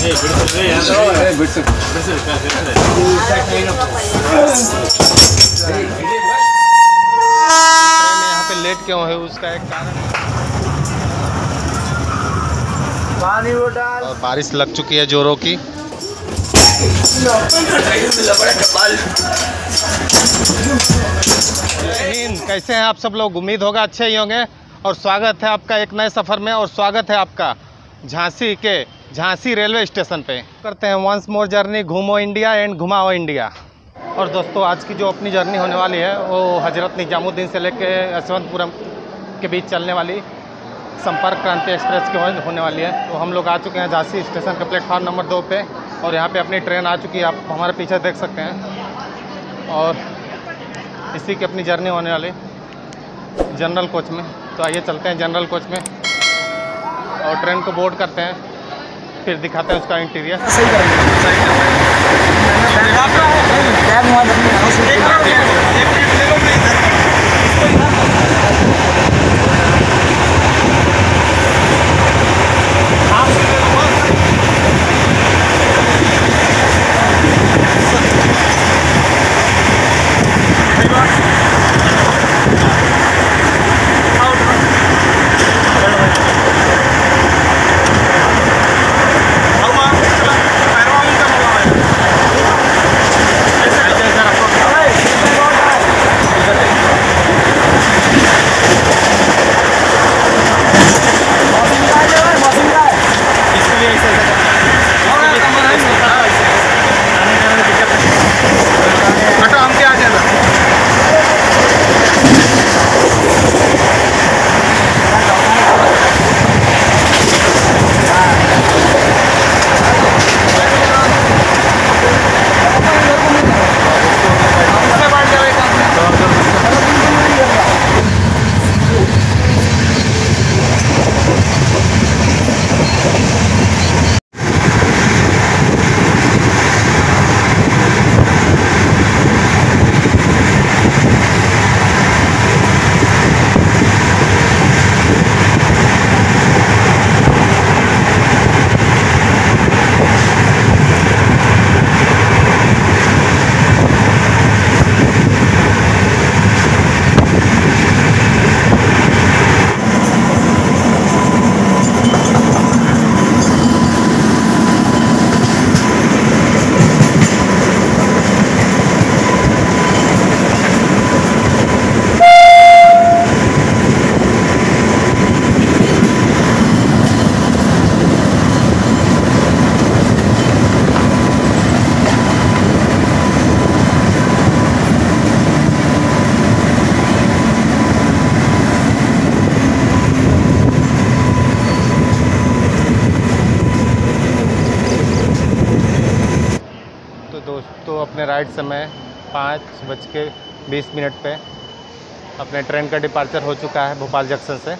यहाँ पे लेट क्यों है उसका एक कारण। और बारिश लग चुकी है जोरों की। कैसे हैं आप सब लोग, उम्मीद होगा अच्छे ही होंगे। और स्वागत है आपका एक नए सफ़र में, और स्वागत है आपका झांसी के झांसी रेलवे स्टेशन पे। करते हैं वंस मोर जर्नी, घूमो इंडिया एंड घुमाओ इंडिया। और दोस्तों आज की जो अपनी जर्नी होने वाली है वो हजरत निजामुद्दीन से लेके यशवंतपुरम के बीच चलने वाली संपर्क क्रांति एक्सप्रेस की होने वाली है। तो हम लोग आ चुके हैं झांसी स्टेशन के प्लेटफार्म नंबर 2 पे, और यहाँ पे अपनी ट्रेन आ चुकी है, आप हमारे पीछे देख सकते हैं। और इसी की अपनी जर्नी होने वाली जनरल कोच में। तो आइए चलते हैं जनरल कोच में और ट्रेन को बोर्ड करते हैं, फिर दिखाते हैं उसका इंटीरियर। दोस्तों अपने राइट समय 5:20 पे अपने ट्रेन का डिपार्चर हो चुका है भोपाल जंक्शन से।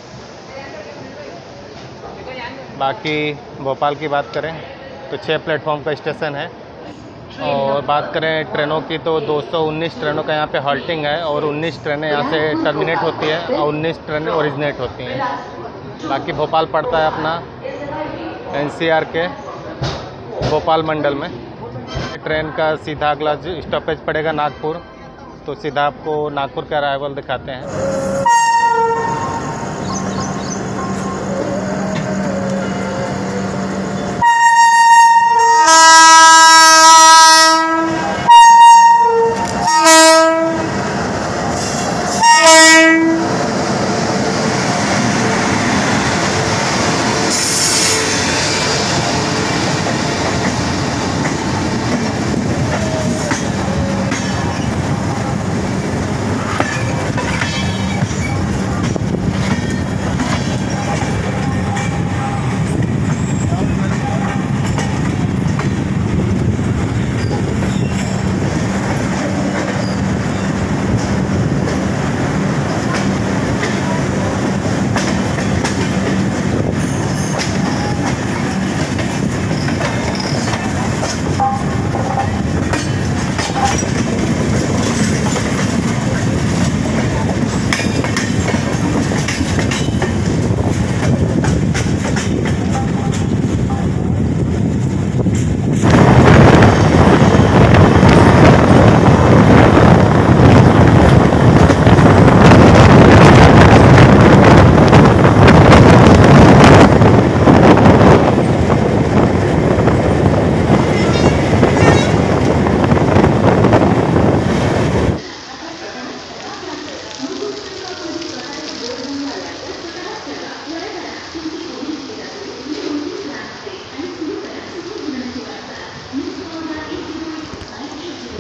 बाकी भोपाल की बात करें तो 6 प्लेटफॉर्म का स्टेशन है, और बात करें ट्रेनों की तो 219 ट्रेनों का यहाँ पे हॉल्टिंग है, और 19 ट्रेनें यहाँ से टर्मिनेट होती है और 19 ट्रेनें ओरिजिनेट होती हैं। बाकी भोपाल पड़ता है अपना NCR के भोपाल मंडल में। ट्रेन का सीधा अगला स्टॉपेज पड़ेगा नागपुर, तो सीधा आपको नागपुर का अराइवल दिखाते हैं।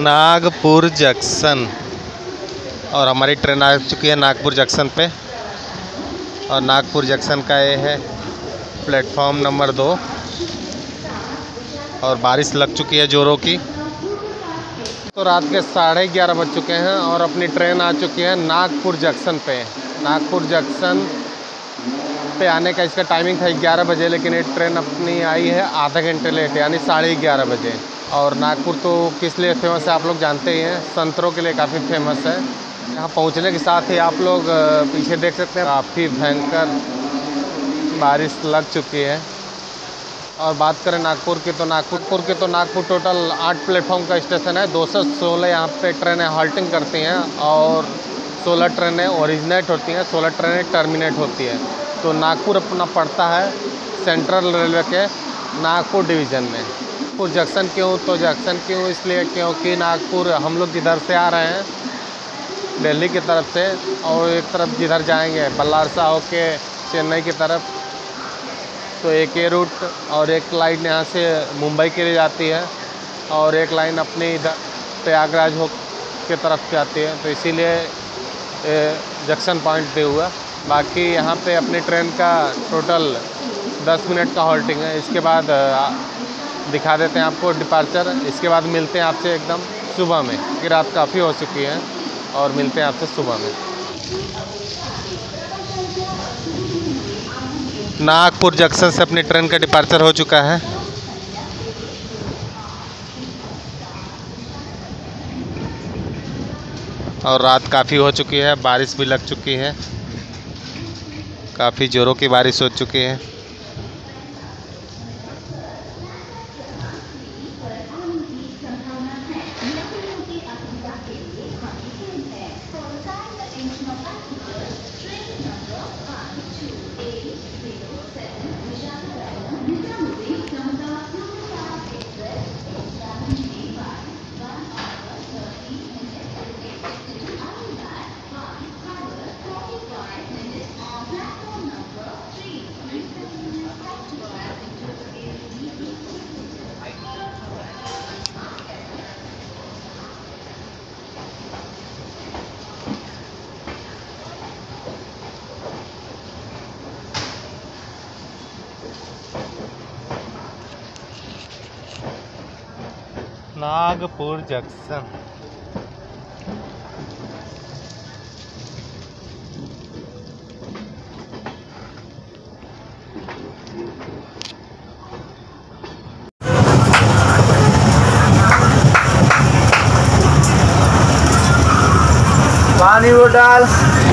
नागपुर जंक्शन और हमारी ट्रेन आ चुकी है नागपुर जंक्शन पे। और नागपुर जंक्शन का ये है प्लेटफॉर्म नंबर 2 और बारिश लग चुकी है जोरों की। तो रात के 11:30 बज चुके हैं और अपनी ट्रेन आ चुकी है नागपुर जंक्शन पे। नागपुर जंक्शन पे आने का इसका टाइमिंग था 11 बजे, लेकिन ये ट्रेन अपनी आई है आधा घंटे लेट, यानी 11:30 बजे। और नागपुर तो किस लिए फेमस है आप लोग जानते ही हैं, संतरों के लिए काफ़ी फेमस है। यहाँ पहुँचने के साथ ही आप लोग पीछे देख सकते हैं काफ़ी भयंकर बारिश लग चुकी है। और बात करें नागपुर की तो नागपुर टोटल 8 प्लेटफॉर्म का स्टेशन है। 216 यहाँ पे ट्रेनें हॉल्टिंग करती हैं और 16 ट्रेनें ओरिजिनेट होती हैं, 16 ट्रेनें टर्मिनेट होती है। तो नागपुर अपना पड़ता है सेंट्रल रेलवे के नागपुर डिवीज़न में। नागपुर जंक्शन क्यों इसलिए क्योंकि नागपुर हम लोग जिधर से आ रहे हैं दिल्ली की तरफ से, और एक तरफ जिधर जाएंगे बल्लारसा होके चेन्नई की तरफ, तो एक ये रूट और एक लाइन यहाँ से मुंबई के लिए जाती है और एक लाइन अपनी इधर प्रयागराज हो के तरफ जाती है। तो इसीलिए जंक्शन पॉइंट पे हुआ। बाकी यहाँ पे अपनी ट्रेन का टोटल 10 मिनट का हॉल्टिंग है। इसके बाद दिखा देते हैं आपको डिपार्चर। इसके बाद मिलते हैं आपसे एकदम सुबह में, कि रात काफ़ी हो चुकी है, और मिलते हैं आपसे सुबह में। नागपुर जंक्शन से अपनी ट्रेन का डिपार्चर हो चुका है। और रात काफ़ी हो चुकी है, बारिश भी लग चुकी है, काफ़ी ज़ोरों की बारिश हो चुकी है। नागपुर जंक्शन। पानी बोतल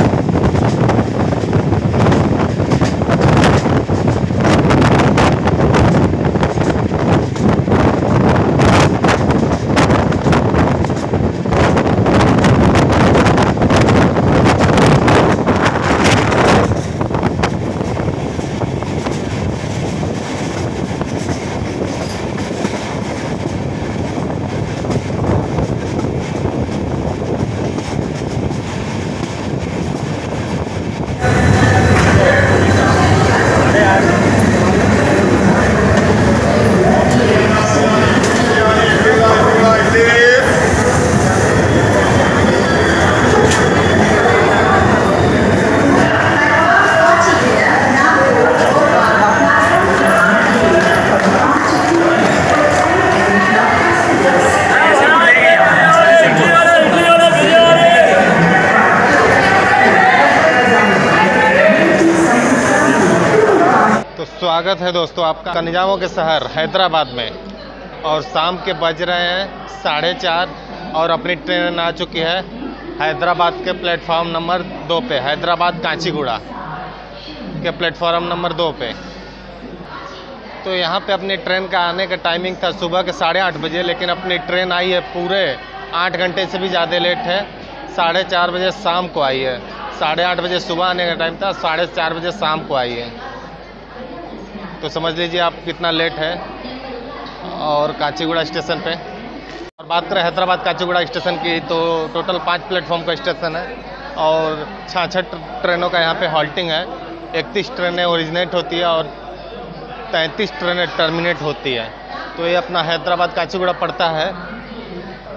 स्वागत है दोस्तों आपका निजामों के शहर हैदराबाद में। और शाम के बज रहे हैं 4:30 और अपनी ट्रेन आ चुकी है हैदराबाद के प्लेटफॉर्म नंबर 2 पे, हैदराबाद कांचीगुड़ा के प्लेटफॉर्म नंबर 2 पे। तो यहाँ पे अपनी ट्रेन का आने का टाइमिंग था सुबह के 8:30 बजे, लेकिन अपनी ट्रेन आई है पूरे 8 घंटे से भी ज़्यादा लेट है। 4:30 बजे शाम को आई है। 8:30 बजे सुबह आने का टाइम था, 4:30 बजे शाम को आई है। तो समझ लीजिए आप कितना लेट है। और काचीगुड़ा स्टेशन पे और बात करें हैदराबाद काचीगुड़ा स्टेशन की, तो टोटल 5 प्लेटफॉर्म का स्टेशन है और 66 ट्रेनों का यहाँ पे हॉल्टिंग है। 31 ट्रेनें ओरिजिनेट होती है और 33 ट्रेनें टर्मिनेट होती है। तो ये अपना हैदराबाद काचीगुड़ा पड़ता है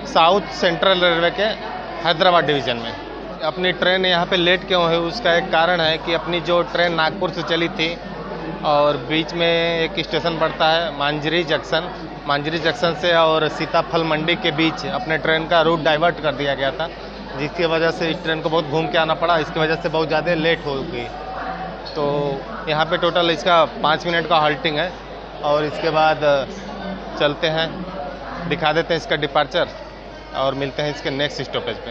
साउथ सेंट्रल रेलवे के हैदराबाद डिवीज़न में। अपनी ट्रेन यहाँ पे लेट क्यों है उसका एक कारण है कि अपनी जो ट्रेन नागपुर से चली थी और बीच में एक स्टेशन पड़ता है मांजरी जंक्शन से और सीताफल मंडी के बीच अपने ट्रेन का रूट डाइवर्ट कर दिया गया था, जिसकी वजह से इस ट्रेन को बहुत घूम के आना पड़ा। इसकी वजह से बहुत ज़्यादा लेट हो गई। तो यहाँ पे टोटल इसका 5 मिनट का हॉल्टिंग है और इसके बाद चलते हैं, दिखा देते हैं इसका डिपार्चर और मिलते हैं इसके नेक्स्ट स्टॉपेज पे।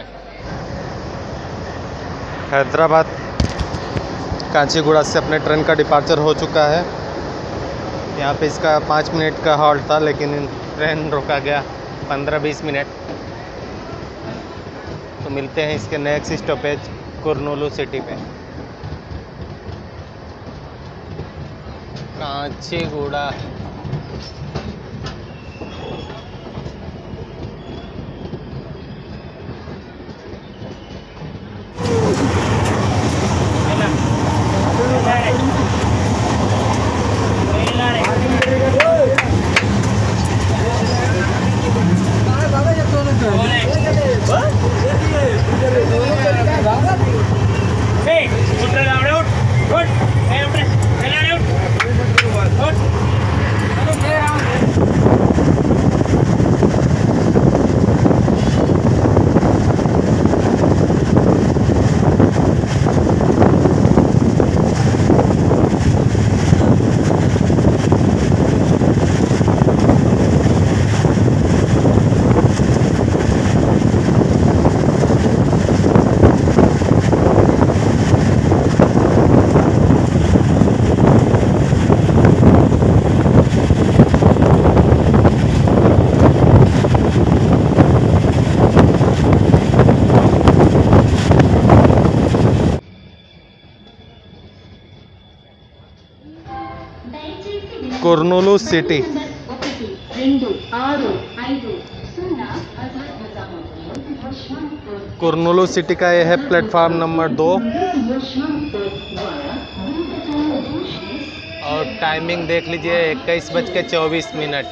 हैदराबाद कांचीगुड़ा से अपने ट्रेन का डिपार्चर हो चुका है। यहाँ पे इसका 5 मिनट का हॉल्ट था, लेकिन ट्रेन रोका गया 15-20 मिनट। तो मिलते हैं इसके नेक्स्ट स्टॉपेज कुर्नूलू सिटी पे। कांचीगुड़ा कुर्नूलू सिटी। कुर्नूलू सिटी का ये है प्लेटफॉर्म नंबर 2 और टाइमिंग देख लीजिए 21:24।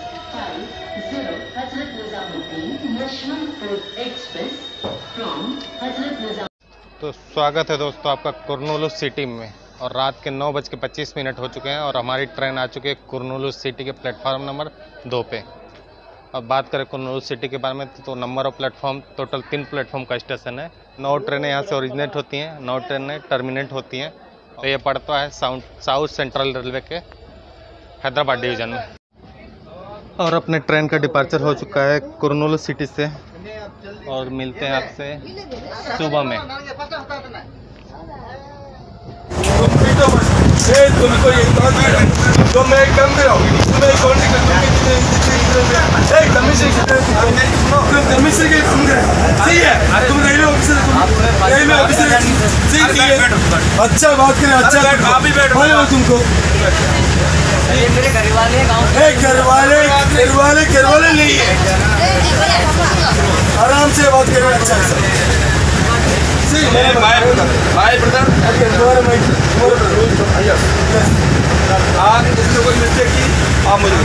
तो स्वागत है दोस्तों आपका कुर्नूलू सिटी में और रात के 9:25 हो चुके हैं और हमारी ट्रेन आ चुकी है कुर्नूलू सिटी के प्लेटफॉर्म नंबर 2 पे। अब बात करें कुर्नूलू सिटी के बारे में तो number of platform total 3 platform का स्टेशन है। 9 ट्रेनें यहाँ से ओरिजिनेट होती हैं, 9 ट्रेनें टर्मिनेट होती हैं। तो ये पड़ता है साउथ सेंट्रल रेलवे के हैदराबाद डिवीज़न में। और अपने ट्रेन का डिपार्चर हो चुका है कुर्नूलू सिटी से और मिलते हैं आपसे सुबह में। तुमको ये तो मैं कम दे रहा हूँ तुम्हें कौन सी कमीशन के सुन रहे सही है। तुम रेलवे ऑफिसर अच्छा बात करें, अच्छा तुमको मेरे घर वाले नहीं है, आराम से बात करें। अच्छा भाई ब्रदर आप इसमें कोई मिस्टेक की आप मुझे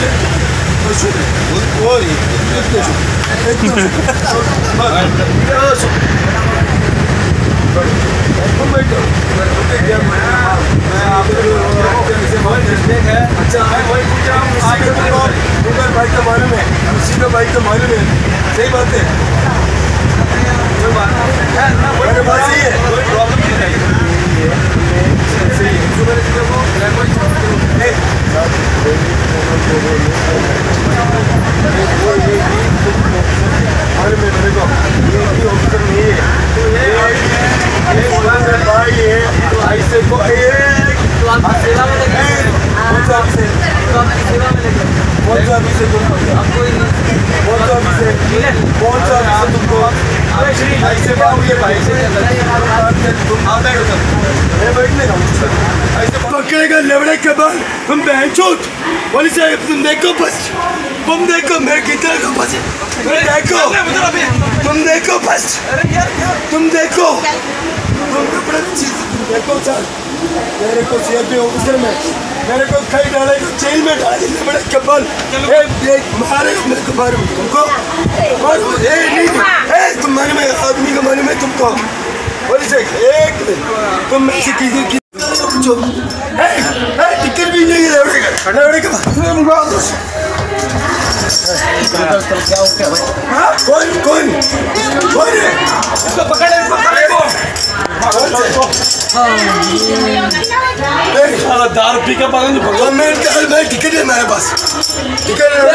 बाइक का मालूम है, उसी का बाइक का मालूम है। सही बात है, मेरे पास सही है, कोई प्रॉब्लम नहीं है। पकड़ेगा लवड़े के बाद हम बहनचोद वाली साहब तुम देखो बस, तुम देखो मैं कितना का बस देखो, तुम देखो बस, तुम देखो तुम देखो सर मेरे को सीआरपी ऑफिसर में मेरे को कई डालेगा, जेल में डालेंगे बड़े कब्बल। मारेगा मेरे को, मारो तुमको, मारो। तुम मारे में आदमी को, मारे में तुमको। पुलिस एक मिनट, तुम में से किसी की टिकट भी नहीं है लौड़े का। कौन है? पकड़े दारू पी के मैं टिकट है मेरे पास, टिकट है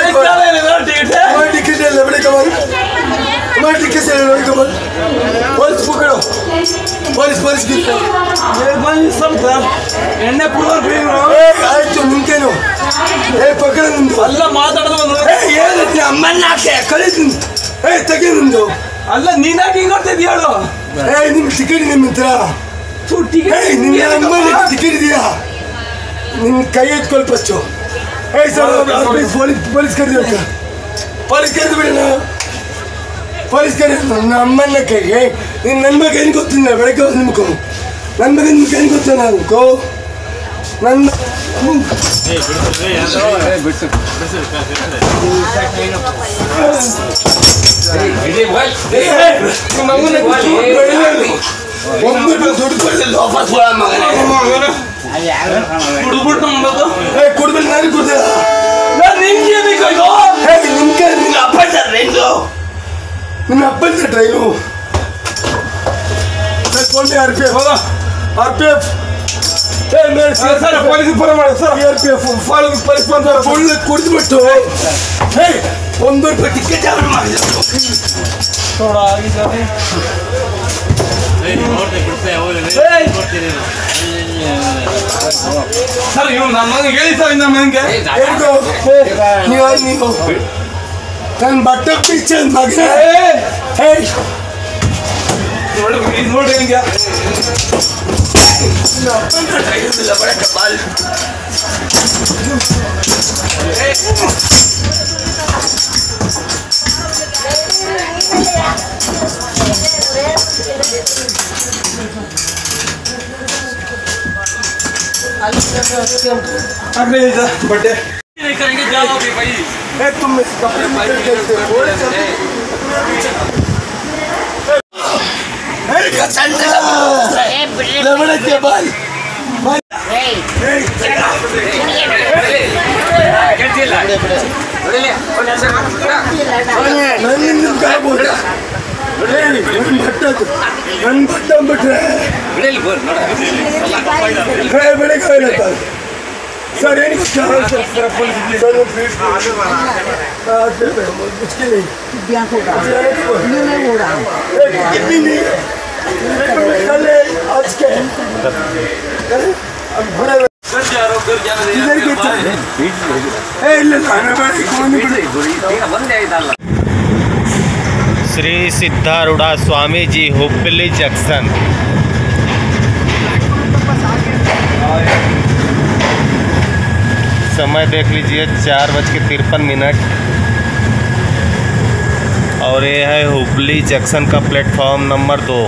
लबड़े का तुम्हारे टिकट से लड़े का पुलिस पकड़ो, पुलिस की सब था एण्णे पूरा आयतु निंतेनो पकड़ अल्ल माताडೋದು ಏನು ಅಮ್ಮನ್ನ ಕಳಿಸಿ ತೆಗೆ ನಿಂದು ಅಲ್ಲ ನೀನಾಗಿ ಹಿಂಗೆ ಹೊರಟಿದ್ಯಾ ಹೇಳು ನಿಮ್ಮ ಟಿಕೆಟ್ ನಿಮ್ಮ ಹತ್ರ ನಿಮ್ಮ ಅಮ್ಮನ ಟಿಕೆಟ್ ಇದೆಯಾ ನಿನ್ನ ಕೈ ಎತ್ಕೊಳ್ಳಿ ಫಸ್ಟು ಸರ್ ಪೊಲೀಸ್ ಕರೆದಿ ಪೊಲೀಸ್ ಕರೆದು ಪೊಲೀಸ್ ಕರೆ ನನ್ನ ಅಮ್ಮನ ಕೈಗೆ ನೀನು ನನ್ನ ಬಗ್ಗೆ ಏನು ಗೊತ್ತಿಲ್ಲ ಬೆಳಗ್ಗೆ ನಿಮ್ಗೆ ನನ್ನ ಬಗ್ಗೆ ನಿಮ್ಗೆ ಏನು ಗೊತ್ತಿಲ್ಲ ಅನ್ಕೋ ನನ್ನ ಕೊಡ್ಬೇಕು ನಾನು ಕೊಡ್ತೀರ ನಿನ್ನ ಅಪ್ಪ train R P F police ಬರ ಮಾಡಿ ಫುಲ್ ಕುಡಿದ್ಬಿಟ್ಟು ಒಂದು ರೂಪಾಯಿ ಟಿಕೆಟ್ ಮಾಡಿದ್ರು ಸರ್ ಇವ್ರು ನಮ್ಮ ಮನೆಗೆ ಹೇಳಿ ಸರ್ ನಮ್ಮ ಮನೆಗೆ ನೀವು ನನ್ನ ಬಟ್ಟೆ ಪಿಕ್ಚರ್ ಮಗ ನೋಡ್ರಿ ಹೆಂಗೆ ಬಡ ಕಪಾಲ್ बर्थडे नहीं करेंगे जाओ अभी भाई तुम कपड़े लवड़े के बाल सर श्री सिद्धारूढ़ा स्वामी जी हुबली जंक्शन। समय देख लीजिए 4:53 और ये है हुबली जंक्शन का प्लेटफॉर्म नंबर 2।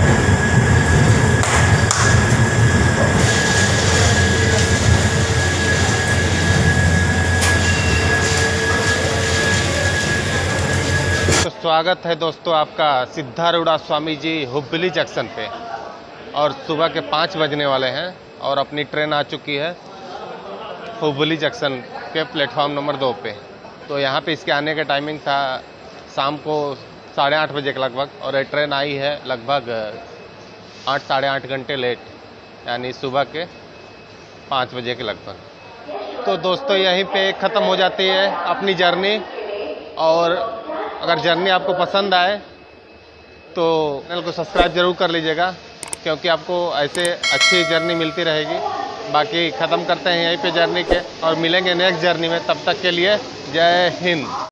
तो स्वागत है दोस्तों आपका सिद्धारूढ़ा स्वामी जी हुबली जंक्शन पे, और सुबह के 5 बजने वाले हैं और अपनी ट्रेन आ चुकी है हुबली जंक्शन के प्लेटफॉर्म नंबर 2 पे। तो यहाँ पे इसके आने का टाइमिंग था शाम को 8:30 बजे के लगभग, और ये ट्रेन आई है लगभग 8 साढ़े 8 घंटे लेट, यानी सुबह के 5 बजे के लगभग। तो दोस्तों यहीं पे ख़त्म हो जाती है अपनी जर्नी, और अगर जर्नी आपको पसंद आए तो चैनल को सब्सक्राइब ज़रूर कर लीजिएगा, क्योंकि आपको ऐसे अच्छी जर्नी मिलती रहेगी। बाकी ख़त्म करते हैं यहीं पे जर्नी के, और मिलेंगे नेक्स्ट जर्नी में। तब तक के लिए जय हिंद।